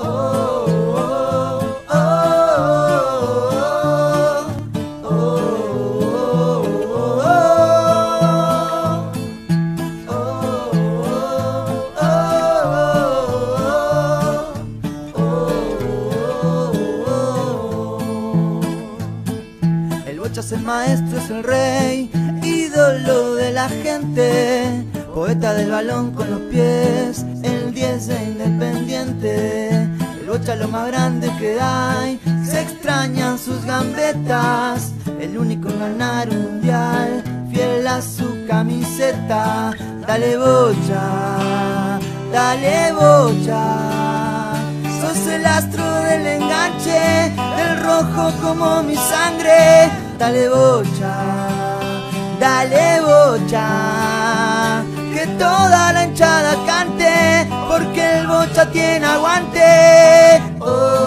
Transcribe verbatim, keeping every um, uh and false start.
Es el maestro, es el rey, ídolo de la gente, poeta del balón con los pies, el diez de Independiente. El Bocha lo más grande que hay, se extrañan sus gambetas, el único en ganar un mundial, fiel a su camiseta. Dale Bocha, dale Bocha, sos el astro del enganche, del rojo como mi sangre. Dale Bocha, dale Bocha, que toda la hinchada cante, porque el Bocha tiene aguante. Oh.